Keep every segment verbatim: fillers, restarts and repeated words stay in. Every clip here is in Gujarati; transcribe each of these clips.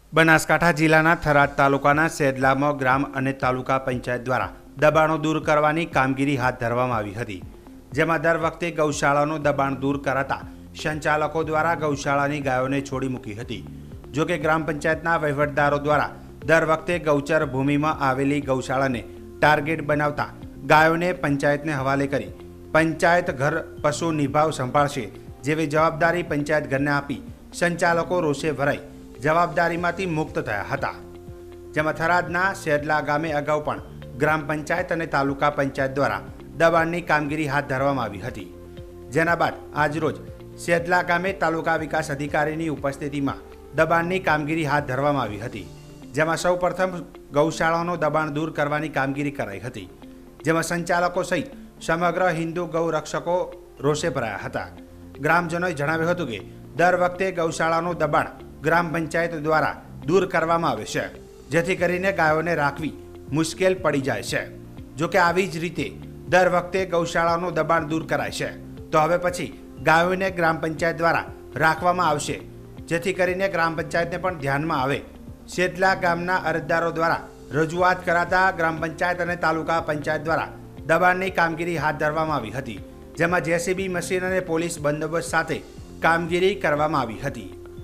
બનાસકાંઠા જિલ્લાના થરાદ તાલુકાના સેદલામાં ગ્રામ અને તાલુકા પંચાયત દ્વારા દબાણો દૂર કરવાની કામગીરી હાથ ધરવામાં આવી હતી, જેમાં દર વખતે ગૌશાળાનું દબાણ દૂર કરાતા સંચાલકો દ્વારા ગૌશાળાની ગાયોને છોડી મૂકી હતી। જો કે ગ્રામ પંચાયતના વહીવટદારો દ્વારા દર વખતે ગૌચર ભૂમિમાં આવેલી ગૌશાળાને ટાર્ગેટ બનાવતા ગાયોને પંચાયતને હવાલે કરી પંચાયત ઘર પશુ નિભાવ સંભાળશે જેવી જવાબદારી પંચાયત ઘરને આપી સંચાલકો રોષે ભરાઈ જવાબદારીમાંથી મુક્ત થયા હતા। જેમાં થરાદના સેદલા ગામે અગાઉ પણ ગ્રામ પંચાયત અને તાલુકા પંચાયત દ્વારા દબાણની કામગીરી હાથ ધરવામાં આવી હતી, જેના બાદ આજરોજ સેદલા ગામે તાલુકા વિકાસ અધિકારીની ઉપસ્થિતિમાં દબાણની કામગીરી હાથ ધરવામાં આવી હતી, જેમાં સૌ પ્રથમ ગૌશાળાનું દબાણ દૂર કરવાની કામગીરી કરાઈ હતી, જેમાં સંચાલકો સહિત સમગ્ર હિન્દુ ગૌ રક્ષકો રોષે ભરાયા હતા। ગ્રામજનોએ જણાવ્યું હતું કે દર વખતે ગૌશાળાનું દબાણ ગ્રામ પંચાયત દ્વારા દૂર કરવામાં આવે છે, જેથી કરીને ગાયોને રાખવી મુશ્કેલ પડી જાય છે। જો કે આવી જ રીતે દર વખતે ગૌશાળાનું દબાણ દૂર કરાય છે તો હવે પછી ગાયોને ગ્રામ પંચાયત દ્વારા રાખવામાં આવશે, જેથી કરીને ગ્રામ પંચાયતને પણ ધ્યાનમાં આવે। સેદલા ગામના અરજદારો દ્વારા રજૂઆત કરાતા ગ્રામ પંચાયત અને તાલુકા પંચાયત દ્વારા દબાણની કામગીરી હાથ ધરવામાં આવી હતી, જેમાં જેસીબી મશીન અને પોલીસ બંદોબસ્ત સાથે કામગીરી કરવામાં આવી હતી।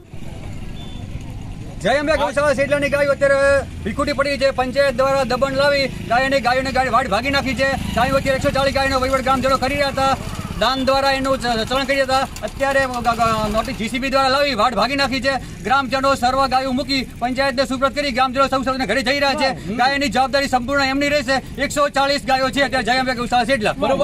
જય અંબે ગૌશાળા સેદલાની ગાયો અત્યારે વિખૂટી પડી છે। પંચાયત દ્વારા દબાણ લાવી ગાયોને ગાયોને ગાય વાડ ભાગી નાખી છે। ગાયો અત્યારે એકસો ચાલીસ ગાયનો વહીવટ ગ્રામજનો કરી રહ્યા હતા, દાન દ્વારા એનું ચલણ કરી હતા। અત્યારે નોટિસ જીસીબી દ્વારા લાવી વાડ ભાગી નાખી છે। ગ્રામજનો સર્વ ગાયો મૂકી પંચાયતને સુપ્રત કરી ગ્રામજનો સૌ સૌને ઘરે જઈ રહ્યા છે। ગાયની જવાબદારી સંપૂર્ણ એમની રહેશે। એકસો ચાલીસ ગાયો છે અત્યારે જય અંબે ગૌશાળા સેદલા।